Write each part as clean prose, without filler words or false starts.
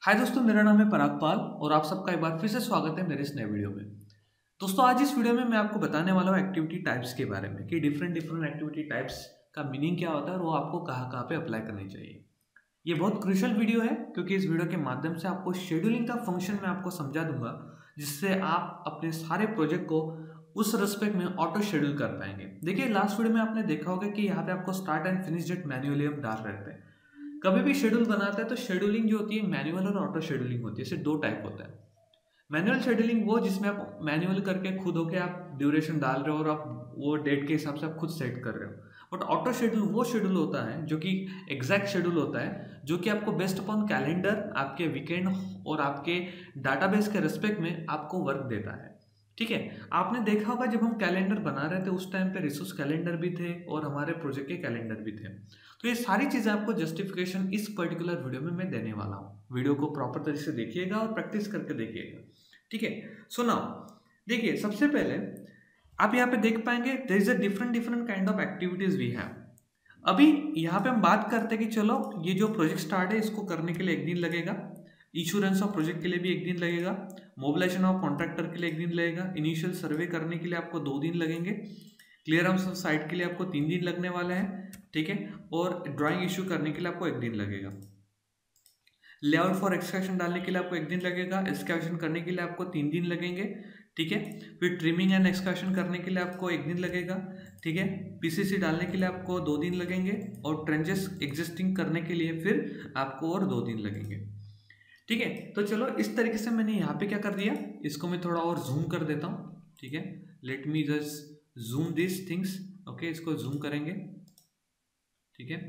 हाय दोस्तों, मेरा नाम है पराग पाल और आप सबका एक बार फिर से स्वागत है मेरे इस नए वीडियो में। दोस्तों, आज इस वीडियो में मैं आपको बताने वाला हूँ एक्टिविटी टाइप्स के बारे में कि डिफरेंट डिफरेंट एक्टिविटी टाइप्स का मीनिंग क्या होता है और वो आपको कहाँ कहाँ पे अप्लाई करनी चाहिए। ये बहुत क्रूशियल वीडियो है क्योंकि इस वीडियो के माध्यम से आपको शेड्यूलिंग का फंक्शन मैं आपको समझा दूंगा, जिससे आप अपने सारे प्रोजेक्ट को उस रेस्पेक्ट में ऑटो शेड्यूल कर पाएंगे। देखिए, लास्ट वीडियो में आपने देखा होगा कि यहाँ पे आपको start and finish date manually हम डाल रहे थे। कभी भी शेड्यूल बनाते हैं तो शेड्यूलिंग जो होती है मैनुअल और ऑटो शेड्यूलिंग होती है। इसे दो टाइप होता है। मैनुअल शेड्यूलिंग वो जिसमें आप मैनुअल करके खुद होके आप ड्यूरेशन डाल रहे हो और आप वो डेट के हिसाब से आप खुद सेट कर रहे हो। बट ऑटो शेड्यूल वो शेड्यूल होता है जो कि एग्जैक्ट शेड्यूल होता है, जो कि आपको बेस्ड अपॉन कैलेंडर, आपके वीकेंड और आपके डाटाबेस के रिस्पेक्ट में आपको वर्क देता है। ठीक है, आपने देखा होगा जब हम कैलेंडर बना रहे थे उस टाइम पे रिसोर्स कैलेंडर भी थे और हमारे प्रोजेक्ट के कैलेंडर भी थे। तो ये सारी चीज़ें आपको जस्टिफिकेशन इस पर्टिकुलर वीडियो में मैं देने वाला हूँ। वीडियो को प्रॉपर तरीके से देखिएगा और प्रैक्टिस करके देखिएगा। ठीक है, सो नाउ देखिए, सबसे पहले आप यहाँ पे देख पाएंगे there is a different different kind of activities we have. अभी यहाँ पे हम बात करते हैं कि चलो ये जो प्रोजेक्ट स्टार्ट है इसको करने के लिए एक दिन लगेगा, इंश्योरेंस ऑफ प्रोजेक्ट के लिए भी एक दिन लगेगा, मोबिलाइजेशन ऑफ कॉन्ट्रैक्टर के लिए एक दिन लगेगा, इनिशियल सर्वे करने के लिए आपको 2 दिन लगेंगे, क्लियरेंस ऑफ साइट के लिए आपको 3 दिन लगने वाले हैं। ठीक है, और ड्राइंग इशू करने के लिए आपको एक दिन लगेगा, लेआउट फॉर एक्सकैवेशन डालने के लिए आपको एक दिन लगेगा, एक्सकैवेशन करने के लिए आपको 3 दिन लगेंगे। ठीक है, फिर ट्रिमिंग एंड एक्सकैवेशन करने के लिए आपको एक दिन लगेगा। ठीक है, पीसीसी डालने के लिए आपको 2 दिन लगेंगे और ट्रेंचेस एग्जिस्टिंग करने के लिए फिर आपको और 2 दिन लगेंगे। ठीक है, तो चलो इस तरीके से मैंने यहाँ पे क्या कर दिया, इसको मैं थोड़ा और जूम कर देता हूँ। ठीक है, let me just zoom this things. Okay, इसको जूम करेंगे। ठीक है,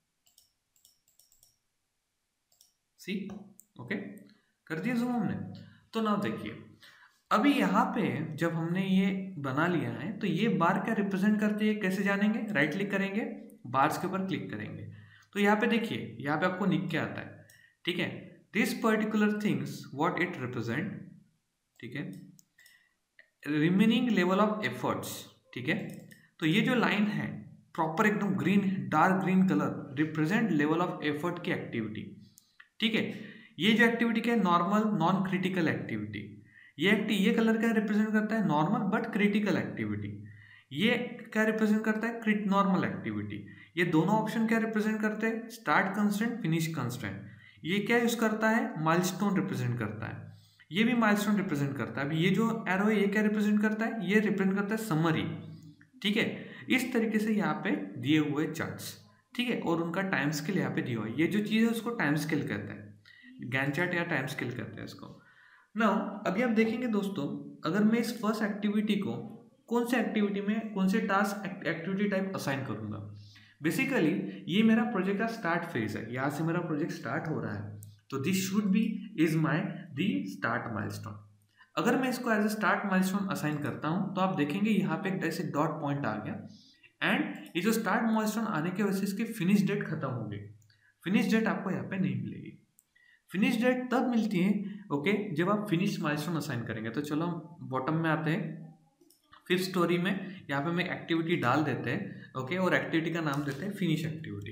सी, ओके, कर दिया जूम हमने। तो ना देखिए, अभी यहाँ पे जब हमने ये बना लिया है तो ये बार क्या रिप्रेजेंट करती है, कैसे जानेंगे? राइट क्लिक करेंगे, बार्स के ऊपर क्लिक करेंगे तो यहाँ पे देखिए, यहाँ पे आपको लिख के आता है। ठीक है, this particular things what it represent. ठीक है, रिमेनिंग लेवल ऑफ एफर्ट्स। ठीक है, तो ये जो लाइन है प्रॉपर एकदम green, dark green colour represent level of effort की एक्टिविटी। ठीक है, ये जो एक्टिविटी क्या है, नॉर्मल नॉन क्रिटिकल एक्टिविटी। ये कलर क्या रिप्रेजेंट करता है, नॉर्मल बट क्रिटिकल एक्टिविटी। ये क्या रिप्रेजेंट करता है, क्रिट नॉर्मल एक्टिविटी। ये दोनों ऑप्शन क्या रिप्रेजेंट करते हैं, स्टार्ट कंस्ट्रेंट, फिनिश कंस्ट्रेंट। ये क्या यूज करता है, माइलस्टोन रिप्रेजेंट करता है। ये भी माइलस्टोन रिप्रेजेंट करता है। अभी ये जो एरो है ये क्या रिप्रेजेंट करता है, ये रिप्रेजेंट करता है समरी। ठीक है, इस तरीके से यहाँ पे दिए हुए चार्ट्स। ठीक है, और उनका टाइम स्केल यहाँ पे दिया हुआ है। ये जो चीज़ है उसको टाइम स्केल कहते हैं, गैन चार्ट या टाइम स्केल कहते हैं इसको। नाउ अभी आप देखेंगे दोस्तों, अगर मैं इस फर्स्ट एक्टिविटी को कौन से एक्टिविटी में कौन से टास्क एक्टिविटी टाइप असाइन करूंगा। बेसिकली ये मेरा प्रोजेक्ट का स्टार्ट फेज है, यहाँ से मेरा प्रोजेक्ट स्टार्ट हो रहा है, तो this should be is my the start milestone. अगर मैं इसको as a start milestone assign करता हूँ तो आप देखेंगे यहाँ पे एक ऐसे डॉट पॉइंट आ गया एंड ये जो स्टार्ट माइलस्टोन आने की वजह से इसकी फिनिश डेट खत्म हो गई। फिनिश डेट आपको यहाँ पे नहीं मिलेगी। फिनिश डेट तब मिलती है ओके जब आप फिनिश माइलस्टोन असाइन करेंगे। तो चलो हम बॉटम में आते हैं, फिफ्थ स्टोरी में यहाँ पे मैं एक्टिविटी डाल देते हैं। ओके, और एक्टिविटी का नाम देते हैं फिनिश एक्टिविटी।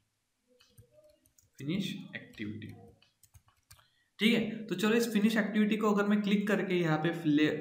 फिनिश एक्टिविटी, ठीक है। तो चलो इस फिनिश एक्टिविटी को अगर मैं क्लिक करके यहाँ पे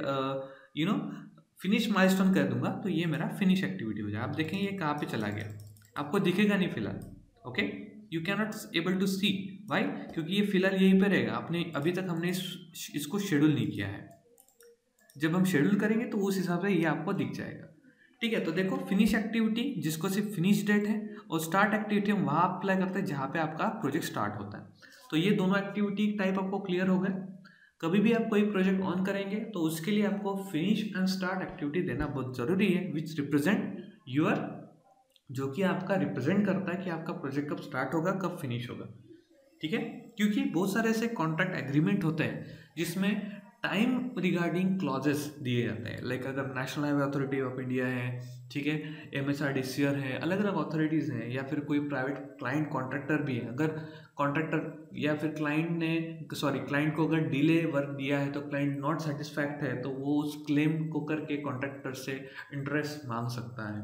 फिनिश माइलस्टोन कर दूंगा तो ये मेरा फिनिश एक्टिविटी हो जाए। आप देखेंगे ये कहाँ पे चला गया, आपको दिखेगा नहीं फिलहाल। Okay, you can not able to see why, क्योंकि ये फिलहाल यहीं पे रहेगा। आपने अभी तक हमने इसको शेड्यूल नहीं किया है। जब हम शेड्यूल करेंगे तो उस हिसाब से ये आपको दिख जाएगा। ठीक है, तो देखो फिनिश एक्टिविटी जिसको सिर्फ फिनिश डेट है, और स्टार्ट एक्टिविटी हम वहाँ अप्लाई करते हैं जहाँ पे आपका प्रोजेक्ट स्टार्ट होता है। तो ये दोनों एक्टिविटी टाइप आपको क्लियर हो गए। कभी भी आप कोई प्रोजेक्ट ऑन करेंगे तो उसके लिए आपको फिनिश एंड स्टार्ट एक्टिविटी देना बहुत ज़रूरी है, विच रिप्रेजेंट यूर, जो कि आपका रिप्रेजेंट करता है कि आपका प्रोजेक्ट कब स्टार्ट होगा कब फिनिश होगा। ठीक है, क्योंकि बहुत सारे ऐसे कॉन्ट्रैक्ट एग्रीमेंट होते हैं जिसमें टाइम रिगार्डिंग क्लॉजेस दिए जाते हैं। लाइक अगर National Highway Authority of India है, ठीक है, MSRDCR है, अलग अलग अथॉरिटीज़ हैं, या फिर कोई प्राइवेट क्लाइंट कॉन्ट्रैक्टर भी है। अगर कॉन्ट्रैक्टर या फिर क्लाइंट को अगर डिले वर्क दिया है तो क्लाइंट नॉट सेटिस्फैक्ट है तो वो उस क्लेम को करके कॉन्ट्रैक्टर से इंटरेस्ट मांग सकता है।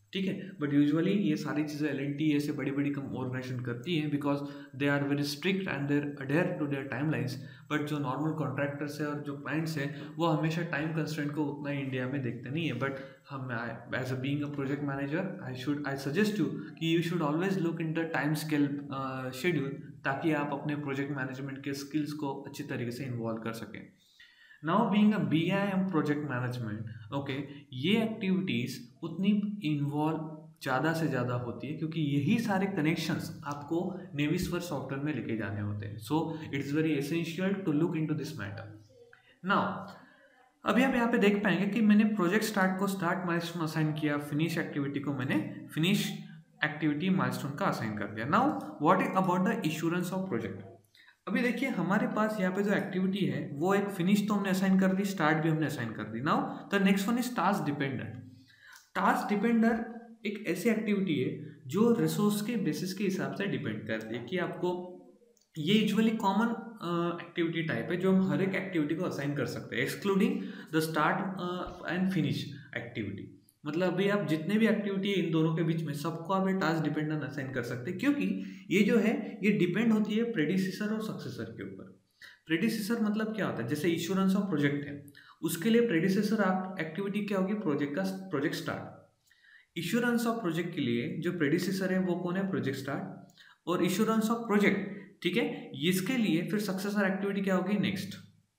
ठीक है। बट यूजुअली ये सारी चीज़ें L&T ऐसे बड़ी बड़ी ऑर्गेनाइजेशन करती हैं because they are very strict and their adhere to their timelines. But जो नॉर्मल कॉन्ट्रैक्टर्स है और जो क्लाइंट्स हैं वो हमेशा टाइम कंस्ट्रेंट को उतना ही इंडिया में देखते नहीं है। बट हम as a being a project manager I suggest you कि you should always look in the time scale schedule, ताकि आप अपने प्रोजेक्ट मैनेजमेंट के स्किल्स को अच्छी तरीके से इन्वॉल्व कर सकें। Now being a BIM project management, okay, ये एक्टिविटीज़ उतनी इन्वॉल्व ज़्यादा से ज़्यादा होती है क्योंकि यही सारे कनेक्शंस आपको नेविस्फर सॉफ्टवेयर में लेके जाने होते हैं। So it is very essential to look into this matter. Now अभी आप यहाँ पे देख पाएंगे कि मैंने प्रोजेक्ट स्टार्ट को स्टार्ट माइलस्टोन असाइन किया, फिनिश एक्टिविटी को मैंने फिनिश एक्टिविटी माइलस्टोन का असाइन कर दिया। Now what is about the insurance of project. अभी देखिए हमारे पास यहाँ पे जो एक्टिविटी है वो एक फिनिश तो हमने असाइन कर दी, स्टार्ट भी हमने असाइन कर दी। Now the next one is task dependent. Task dependent एक ऐसी एक्टिविटी है जो रिसोर्स के बेसिस के हिसाब से डिपेंड करती है कि आपको, ये यूजुअली कॉमन एक्टिविटी टाइप है जो हम हर एक एक्टिविटी को असाइन कर सकते हैं excluding the start and finish activity. मतलब अभी आप जितने भी एक्टिविटी है इन दोनों के बीच में सबको आप ये टास्क डिपेंडेंट असाइन कर सकते हैं, क्योंकि ये जो है ये डिपेंड होती है प्रेडिसेसर और सक्सेसर के ऊपर। प्रेडिसेसर मतलब क्या होता है, जैसे इंश्योरेंस ऑफ प्रोजेक्ट है उसके लिए प्रेडिसेसर एक्टिविटी क्या होगी, project start. Insurance of project के लिए जो प्रेडिसेसर है वो कौन है, प्रोजेक्ट स्टार्ट। और इंश्योरेंस ऑफ प्रोजेक्ट, ठीक है, इसके लिए फिर सक्सेसर एक्टिविटी क्या होगी, नेक्स्ट।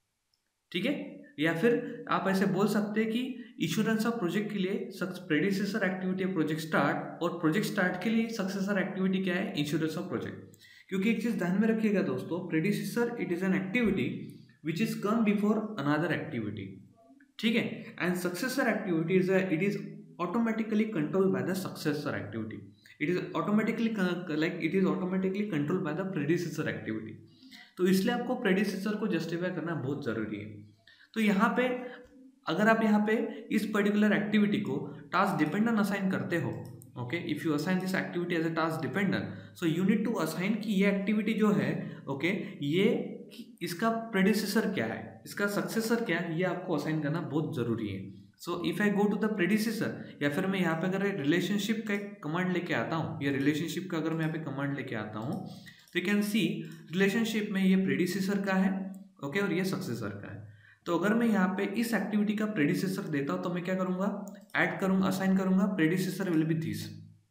ठीक है, या फिर आप ऐसे बोल सकते हैं कि इंश्योरेंस ऑफ प्रोजेक्ट के लिए प्रेडिसेसर एक्टिविटी है प्रोजेक्ट स्टार्ट, और प्रोजेक्ट स्टार्ट के लिए सक्सेसर एक्टिविटी क्या है, इंश्योरेंस ऑफ प्रोजेक्ट। क्योंकि एक चीज ध्यान में रखिएगा दोस्तों, predecessor it is an activity which is come before another activity, ठीक है, and successor activity it is automatically controlled by the successor activity. It is automatically controlled by the predecessor activity. तो इसलिए आपको predecessor को justify करना बहुत जरूरी है। तो यहाँ पे अगर आप यहाँ पे इस पर्टिकुलर एक्टिविटी को टास्क डिपेंडेंट असाइन करते हो, okay, if you assign this activity as a task dependent, so you need to assign कि ये एक्टिविटी जो है, ओके, ये इसका प्रेडिसेसर क्या है, इसका सक्सेसर क्या है, ये आपको असाइन करना बहुत जरूरी है। So if I go to the predecessor, या फिर मैं यहाँ पे अगर रिलेशनशिप का एक कमांड लेके आता हूँ, या रिलेशनशिप का अगर मैं यहाँ पे कमांड लेके आता हूँ, तो यू कैन सी रिलेशनशिप में ये प्रेडिसेसर का है, ओके, और ये सक्सेसर का है। तो अगर मैं यहाँ पे इस एक्टिविटी का प्रेडिसेसर देता हूँ तो मैं क्या करूँगा, ऐड करूँगा, असाइन करूँगा, predecessor will be this,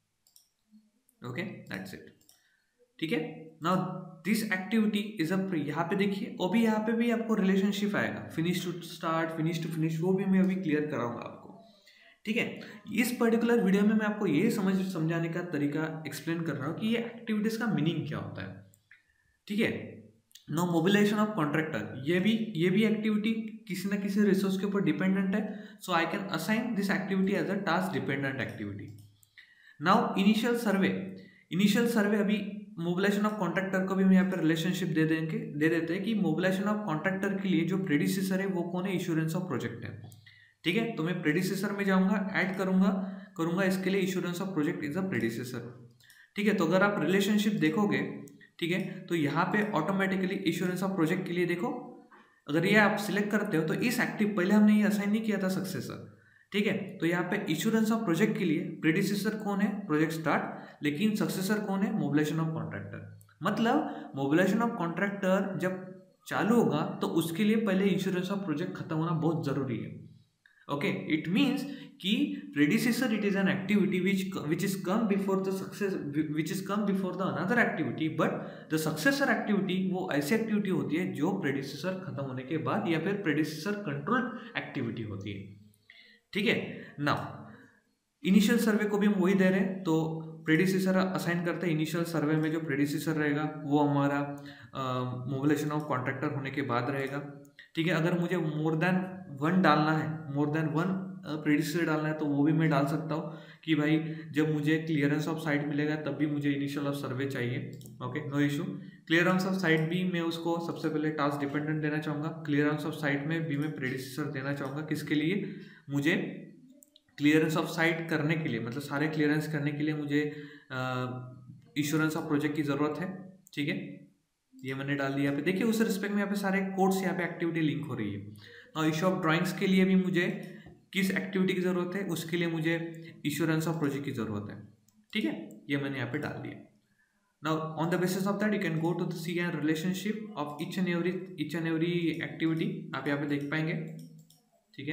okay, that's it. ठीक है, now this activity is a, यहाँ पे देखिए अभी यहाँ पे भी आपको रिलेशनशिप आएगा, finish to start, finish to finish, वो भी मैं अभी क्लियर कराऊंगा आपको। ठीक है, इस पर्टिकुलर वीडियो में मैं आपको ये समझाने का तरीका एक्सप्लेन कर रहा हूँ कि ये एक्टिविटीज का मीनिंग क्या होता है। ठीक है, नो मोबिलाइजेशन ऑफ कॉन्ट्रैक्टर, ये भी एक्टिविटी किसी ना किसी रिसोर्स के ऊपर डिपेंडेंट है, so I can assign this activity as a task dependent activity. Now initial survey अभी मोबिलाइजेशन ऑफ कॉन्ट्रैक्टर को भी हम यहाँ पे रिलेशनशिप दे देते हैं कि मोबिलाइजेशन ऑफ कॉन्ट्रैक्टर के लिए जो प्रेडिसेसर है वो कौन है, इंश्योरेंस ऑफ प्रोजेक्ट है। ठीक है, तो मैं प्रेडिसेसर में जाऊंगा, ऐड करूंगा इसके लिए insurance of project is a predecessor. ठीक है, तो अगर आप रिलेशनशिप देखोगे, ठीक है, तो यहाँ पे ऑटोमेटिकली इंश्योरेंस ऑफ प्रोजेक्ट के लिए देखो, अगर ये आप सिलेक्ट करते हो तो इस एक्टिव पहले हमने ये असाइन नहीं किया था सक्सेसर। ठीक है, तो यहाँ पे इंश्योरेंस ऑफ प्रोजेक्ट के लिए प्रेडिसेसर कौन है, प्रोजेक्ट स्टार्ट, लेकिन सक्सेसर कौन है, मोबिलाइजेशन ऑफ कॉन्ट्रैक्टर। मतलब मोबिलाइजेशन ऑफ कॉन्ट्रैक्टर जब चालू होगा तो उसके लिए पहले इंश्योरेंस ऑफ प्रोजेक्ट खत्म होना बहुत जरूरी है। ओके, इट मीन्स कि predecessor it is an activity which is come before the another activity, but the successor activity वो ऐसी एक्टिविटी होती है जो प्रेडिसेसर खत्म होने के बाद या फिर प्रेडिसेसर कंट्रोल्ड एक्टिविटी होती है। ठीक है, नाउ इनिशियल सर्वे को भी हम वही दे रहे हैं, तो प्रेडिसेसर असाइन करते हैं। इनिशियल सर्वे में जो प्रेडिसेसर रहेगा वो हमारा मोबिलाइजेशन ऑफ कॉन्ट्रैक्टर होने के बाद रहेगा। ठीक है, अगर मुझे मोर देन वन प्रेडिसेसर डालना है तो वो भी मैं डाल सकता हूँ कि भाई जब मुझे क्लियरेंस ऑफ साइट मिलेगा तब भी मुझे इनिशियल ऑफ सर्वे चाहिए। Okay, no issue. Clearance of site भी मैं उसको सबसे पहले टास्क डिपेंडेंट देना चाहूँगा, क्लियरेंस ऑफ साइट में भी मैं प्रेडिसेसर देना चाहूँगा। किसके लिए, मुझे क्लियरेंस ऑफ साइट करने के लिए, मतलब सारे क्लियरेंस करने के लिए मुझे इंश्योरेंस ऑफ प्रोजेक्ट की ज़रूरत है। ठीक है, ये मैंने डाल दिया। यहाँ पे देखिए उस रिस्पेक्ट में यहाँ पे सारे कोड्स यहाँ पे एक्टिविटी लिंक हो रही है। और इशू ऑफ ड्राइंग्स के लिए भी मुझे किस एक्टिविटी की ज़रूरत है, उसके लिए मुझे इंश्योरेंस ऑफ प्रोजेक्ट की ज़रूरत है। ठीक है, ये मैंने यहाँ पे डाल दिया। Now, on the basis of that, you can go to the see and relationship of each and every activity. आप यहाँ पे देख पाएंगे। ठीक है,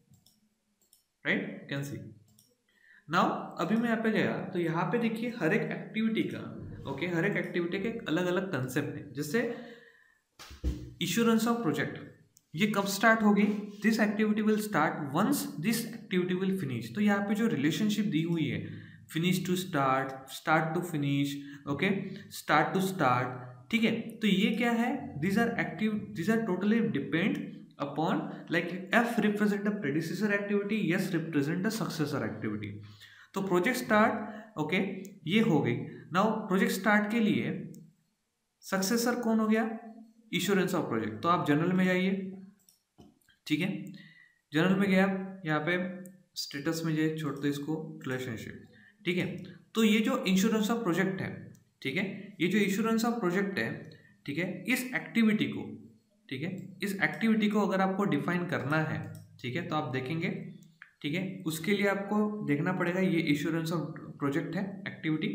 राइट, कैन सी। नाउ अभी मैं यहाँ पे गया तो यहाँ पे देखिए हर एक एक्टिविटी का हर एक एक्टिविटी के अलग अलग कंसेप्ट है। जैसे इंश्योरेंस ऑफ प्रोजेक्ट, ये कब स्टार्ट होगी? This activity will start once this activity will finish. तो यहाँ पे जो रिलेशनशिप दी हुई है, finish to start, start to finish, okay, start to start, ठीक है। तो ये क्या है? These are totally depend upon, like F represent a predecessor activity, S represent a successor activity. तो प्रोजेक्ट स्टार्ट, ओके, ये हो गई। नाउ प्रोजेक्ट स्टार्ट के लिए सक्सेसर कौन हो गया? Insurance of project. तो आप जनरल में जाइए, ठीक है, जनरल में गया, यहाँ पे स्टेटस में जाइए, छोड़ दो इसको, रिलेशनशिप, ठीक है। तो ये जो इंश्योरेंस ऑफ प्रोजेक्ट है, ठीक है, ये जो इंश्योरेंस ऑफ प्रोजेक्ट है, ठीक है, इस एक्टिविटी को, ठीक है, इस एक्टिविटी को अगर आपको डिफाइन करना है, ठीक है, तो आप देखेंगे, ठीक है, उसके लिए आपको देखना पड़ेगा ये इंश्योरेंस ऑफ प्रोजेक्ट है एक्टिविटी।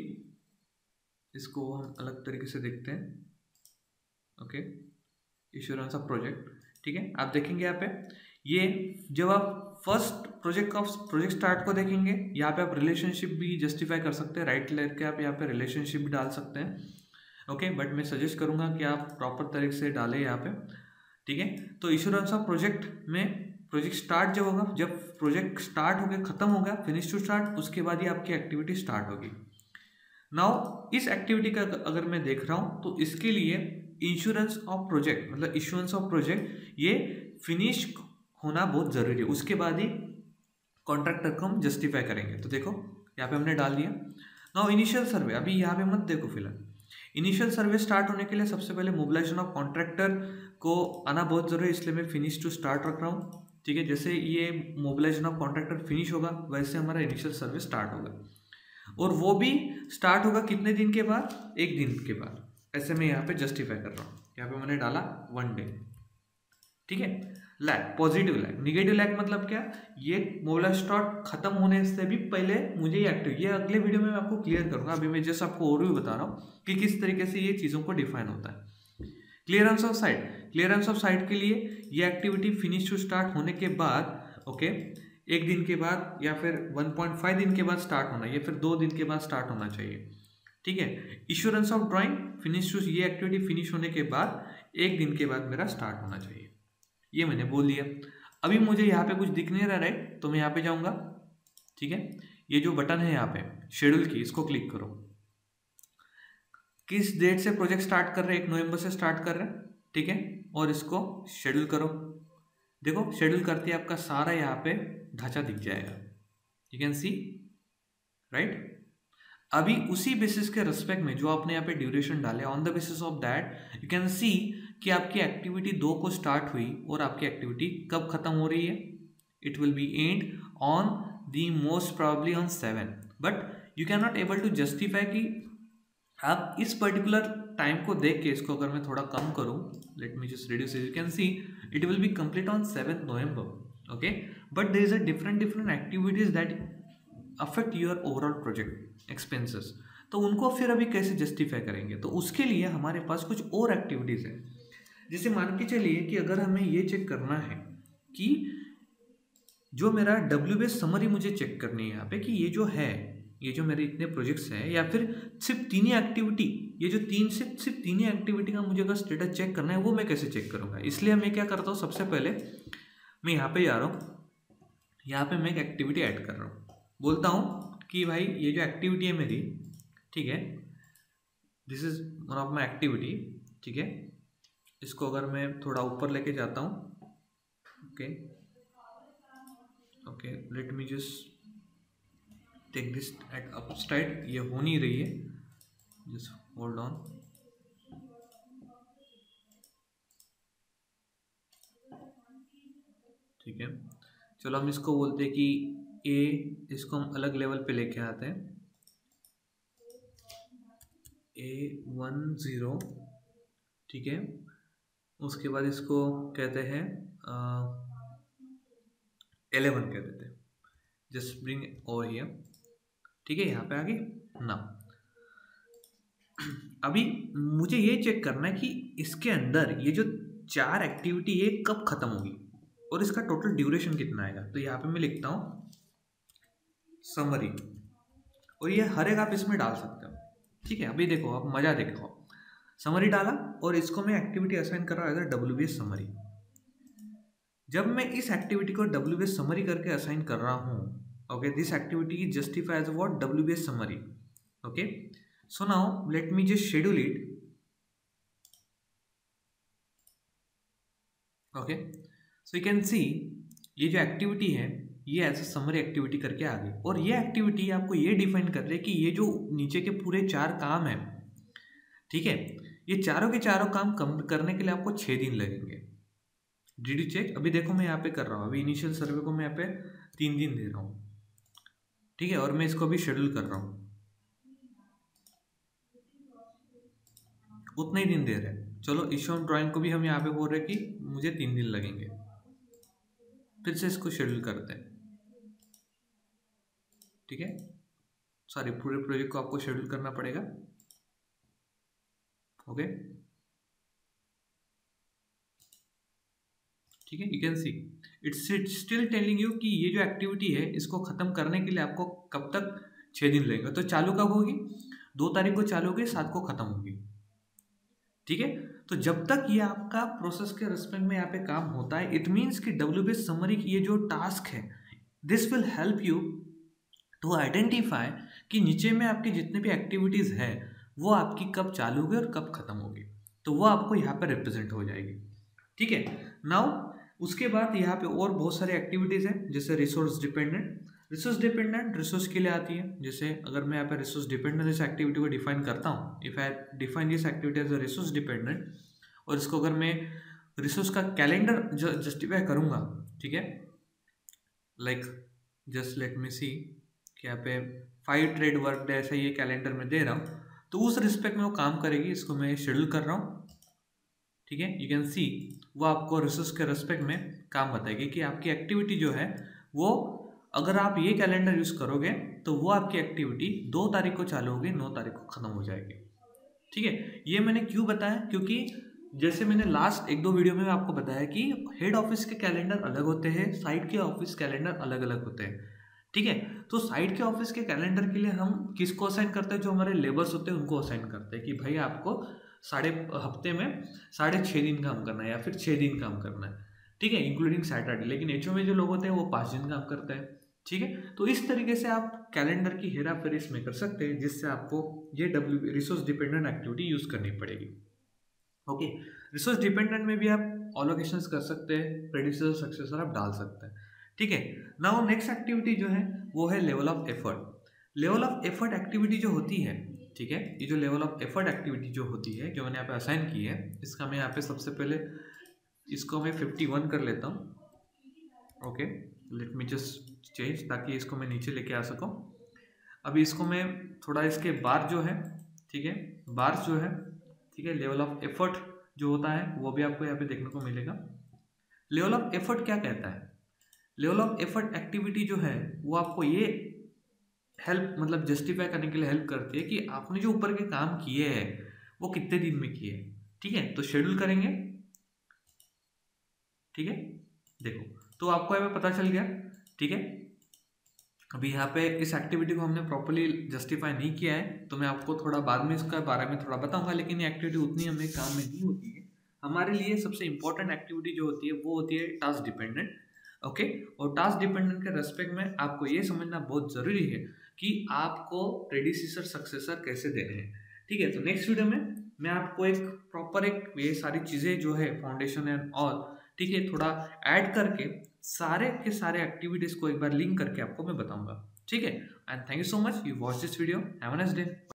इसको हम अलग तरीके से देखते हैं, ओके, इंश्योरेंस ऑफ प्रोजेक्ट, ठीक है। आप देखेंगे यहाँ पे, ये जब आप फर्स्ट प्रोजेक्ट स्टार्ट को देखेंगे, यहाँ पे आप रिलेशनशिप भी जस्टिफाई कर सकते हैं, राइट लेके आप यहाँ पे रिलेशनशिप भी डाल सकते हैं, ओके, बट मैं सजेस्ट करूंगा कि आप प्रॉपर तरीके से डालें यहाँ पे, ठीक है। तो इंश्योरेंस ऑफ प्रोजेक्ट में प्रोजेक्ट स्टार्ट जब होगा, जब प्रोजेक्ट स्टार्ट हो गया, खत्म हो गया, फिनिश टू स्टार्ट, उसके बाद ही आपकी एक्टिविटी स्टार्ट होगी। नाउ इस एक्टिविटी का अगर मैं देख रहा हूँ तो इसके लिए इंश्योरेंस ऑफ प्रोजेक्ट, मतलब इश्योरेंस ऑफ प्रोजेक्ट, ये फिनिश होना बहुत जरूरी है, उसके बाद ही कॉन्ट्रैक्टर को हम जस्टिफाई करेंगे। तो देखो यहाँ पे हमने डाल दिया। नाउ इनिशियल सर्वे, अभी यहाँ पे मत देखो फिलहाल, इनिशियल सर्वे स्टार्ट होने के लिए सबसे पहले मोबिलाइजेशन ऑफ कॉन्ट्रैक्टर को आना बहुत जरूरी है, इसलिए मैं फिनिश टू स्टार्ट रख रहा हूँ, ठीक है। जैसे ये मोबिलाइजेशन ऑफ कॉन्ट्रैक्टर फिनिश होगा, वैसे हमारा इनिशियल सर्वे स्टार्ट होगा, और वो भी स्टार्ट होगा कितने दिन के बाद? 1 दिन के बाद। ऐसे मैं यहाँ पे जस्टिफाई कर रहा हूँ, यहाँ पे मैंने डाला 1 डे, ठीक है। Lag, positive lag, negative lag मतलब क्या? ये मोबिलाइजेशन स्टार्ट खत्म होने से भी पहले मुझे ये एक्टिव, ये अगले वीडियो में मैं आपको क्लियर करूंगा, अभी मैं जस्ट आपको और भी बता रहा हूँ कि किस तरीके से ये चीज़ों को डिफाइन होता है। Clearance of site, clearance of site के लिए ये एक्टिविटी फिनिश टू स्टार्ट होने के बाद, ओके, 1 दिन के बाद या फिर 1.5 दिन के बाद स्टार्ट होना, या फिर 2 दिन के बाद स्टार्ट होना चाहिए, ठीक है। Insurance of drawing, finish to, ये एक्टिविटी फिनिश होने के बाद 1 दिन के बाद मेरा स्टार्ट होना चाहिए, ये मैंने बोल दिया। अभी मुझे यहाँ पे कुछ दिख नहीं रहा, राइट, तो मैं यहाँ पे जाऊँगा, ठीक है। ये जो बटन है यहाँ पे शेड्यूल की, इसको क्लिक करो। किस डेट से प्रोजेक्ट स्टार्ट कर रहे हैं? 1 नवंबर से स्टार्ट कर रहे हैं, ठीक है, और इसको शेड्यूल करो। देखो शेड्यूल करते आपका सारा यहाँ पे ढांचा दिख जाएगा, यू कैन सी, राइट। अभी उसी बेसिस के रेस्पेक्ट में जो आपने यहाँ पे ड्यूरेशन डाले, on the basis of that you can see कि आपकी एक्टिविटी 2 को स्टार्ट हुई और आपकी एक्टिविटी कब खत्म हो रही है? It will be end on the most probably on 7, but you can not able to justify कि आप इस पर्टिकुलर टाइम को देख के, इसको अगर मैं थोड़ा कम करूं, let me just reduce, you can see it will be complete on 7 November, okay, but there is a different activities that affect your overall project expenses, तो उनको फिर अभी कैसे जस्टिफाई करेंगे? तो उसके लिए हमारे पास कुछ और एक्टिविटीज़ है। जैसे मान के चलिए कि अगर हमें ये चेक करना है कि जो मेरा WBS समरी मुझे चेक करनी है यहाँ पे, कि ये जो है, ये जो मेरे इतने प्रोजेक्ट्स हैं, या फिर सिर्फ 3 ही एक्टिविटी, ये जो सिर्फ 3 ही एक्टिविटी का मुझे अगर स्टेटस चेक करना है, वो मैं कैसे चेक करूँगा? इसलिए मैं क्या करता हूँ, सबसे पहले मैं यहाँ पे जा रहा हूँ, यहाँ पे मैं एक एक्टिविटी ऐड कर रहा हूँ, बोलता हूँ कि भाई ये जो एक्टिविटी है मेरी, ठीक है, this is one of my activity, ठीक है। इसको अगर मैं थोड़ा ऊपर लेके जाता हूँ, okay okay, let me just take this at upside, ये हो नहीं रही है, जस्ट होल्ड ऑन, ठीक है। चलो हम इसको बोलते हैं कि ए, इसको हम अलग लेवल पे लेके आते हैं, A10, ठीक है। उसके बाद इसको कहते हैं 11 कह देते हैं। जस्ट ब्रिंग ओवर हियर, ठीक है, यहाँ पे आ गई ना। अभी मुझे ये चेक करना है कि इसके अंदर ये जो 4 एक्टिविटी है कब खत्म होगी और इसका टोटल ड्यूरेशन कितना आएगा। तो यहाँ पे मैं लिखता हूँ समरी, और ये हर एक आप इसमें डाल सकते हो, ठीक है। अभी देखो, आप मजा देखो, समरी डाला और इसको मैं एक्टिविटी असाइन कर रहा हूँ एज WBS समरी। जब मैं इस एक्टिविटी को WBS समरी करके असाइन कर रहा हूँ, okay, this activity is justify as what WBS summary, okay. So now let me just schedule it, okay. So you can see ये जो एक्टिविटी है ये एज अ समरी एक्टिविटी करके आ गई, और ये एक्टिविटी आपको ये डिफाइन कर रही है कि ये जो नीचे के पूरे 4 काम है, ठीक है, ये चारों के चारों काम करने के लिए आपको 6 दिन लगेंगे। Did you check? अभी देखो मैं यहाँ पे कर रहा हूँ, अभी इनिशियल सर्वे को मैं यहाँ पे 3 दिन दे रहा हूँ, ठीक है, और मैं इसको अभी शेड्यूल कर रहा हूँ, उतने ही दिन दे रहे हैं। चलो इशू ऑन ड्राइंग को भी हम यहाँ पे बोल रहे हैं कि मुझे 3 दिन लगेंगे, फिर से इसको शेड्यूल करते हैं, ठीक है। सॉरी, पूरे प्रोजेक्ट को आपको शेड्यूल करना पड़ेगा, ओके, ठीक है। You can see it's still telling you कि ये जो एक्टिविटी है इसको खत्म करने के लिए आपको कब तक 6 दिन लगेगा। तो चालू कब होगी? 2 तारीख को चालू होगी, 7 को खत्म होगी, ठीक है। तो जब तक ये आपका प्रोसेस के रिस्पेक्ट में यहाँ पे काम होता है, इट मीन्स कि WBS समरी की ये जो टास्क है, this will help you to identify कि नीचे में आपकी जितने भी एक्टिविटीज़ है वो आपकी कब चालू होगी और कब खत्म होगी, तो वो आपको यहाँ पे रिप्रेजेंट हो जाएगी, ठीक है। नाउ उसके बाद यहाँ पे और बहुत सारी एक्टिविटीज़ हैं, जैसे रिसोर्स डिपेंडेंट रिसोर्स के लिए आती है। जैसे अगर मैं यहाँ पे रिसोर्स डिपेंडेंट इस एक्टिविटी को डिफाइन करता हूँ, if I define this activity as a resource dependent, और इसको अगर मैं रिसोर्स का कैलेंडर जस्टिफाई करूँगा, ठीक है, like just let me see कि यहाँ पे 5 ट्रेड वर्क डे ऐसा ये कैलेंडर में दे रहा हूँ, तो उस रिस्पेक्ट में वो काम करेगी। इसको मैं शेड्यूल कर रहा हूँ, ठीक है। यू कैन सी वो आपको रिसोर्स के रेस्पेक्ट में काम बताएगी कि आपकी एक्टिविटी जो है वो, अगर आप ये कैलेंडर यूज़ करोगे तो वो आपकी एक्टिविटी 2 तारीख को चालू होगी, 9 तारीख को ख़त्म हो जाएगी, ठीक है। ये मैंने क्यों बताया? क्योंकि जैसे मैंने लास्ट 1-2 वीडियो में आपको बताया कि हेड ऑफिस के कैलेंडर अलग होते हैं, साइड के ऑफिस कैलेंडर अलग अलग होते हैं, ठीक है। तो साइड के ऑफिस के कैलेंडर के लिए हम किसको असाइन करते हैं? जो हमारे लेबर्स होते हैं उनको असाइन करते हैं कि भाई आपको हफ्ते में 6.5 दिन काम करना है या फिर 6 दिन काम करना है, ठीक है, इंक्लूडिंग सैटरडे। लेकिन HO में जो लोग होते हैं वो 5 दिन काम करते हैं, ठीक है। तो इस तरीके से आप कैलेंडर की हेरा फेरी इसमें कर सकते हैं, जिससे आपको ये रिसोर्स डिपेंडेंट एक्टिविटी यूज करनी पड़ेगी, ओके। रिसोर्स डिपेंडेंट में भी आप ऑलोकेशंस कर सकते हैं, प्रेडिसेसर सक्सेसर आप डाल सकते हैं, ठीक है। नाउ नेक्स्ट एक्टिविटी जो है वो है level of effort. Level of effort activity जो होती है, ठीक है, ये जो लेवल ऑफ एफर्ट एक्टिविटी जो होती है, जो मैंने यहाँ पे असाइन की है, इसका मैं यहाँ पे सबसे पहले इसको मैं 51 कर लेता हूँ, okay. Let me just change, ताकि इसको मैं नीचे लेके आ सकूँ। अभी इसको मैं थोड़ा इसके बार जो है, ठीक है, बार्स जो है, ठीक है, लेवल ऑफ एफर्ट जो होता है वो भी आपको यहाँ पे देखने को मिलेगा। लेवल ऑफ एफर्ट क्या कहता है? लेवल ऑफ एफर्ट एक्टिविटी जो है वो आपको ये हेल्प, मतलब जस्टिफाई करने के लिए हेल्प करती है कि आपने जो ऊपर के काम किए हैं वो कितने दिन में किए, ठीक है। तो शेड्यूल करेंगे, ठीक है, देखो तो आपको यहाँ पे पता चल गया, ठीक है। अभी यहाँ पे इस एक्टिविटी को हमने प्रॉपर्ली जस्टिफाई नहीं किया है, तो मैं आपको थोड़ा बाद में इसका बारे में थोड़ा बताऊंगा, लेकिन ये एक्टिविटी उतनी हमें काम में नहीं होती है। हमारे लिए सबसे इंपॉर्टेंट एक्टिविटी जो होती है वो होती है टास्क डिपेंडेंट, ओके। और टास्क डिपेंडेंट के रेस्पेक्ट में आपको ये समझना बहुत ज़रूरी है कि आपको प्रेडिसेसर सक्सेसर कैसे देने हैं, ठीक है। तो नेक्स्ट वीडियो में मैं आपको एक प्रॉपर ये सारी चीज़ें जो है फाउंडेशन एंड ऑल, ठीक है, थोड़ा ऐड करके सारे के सारे एक्टिविटीज़ को एक बार लिंक करके आपको मैं बताऊंगा, ठीक है। And thank you so much, you watch this video, have a nice day.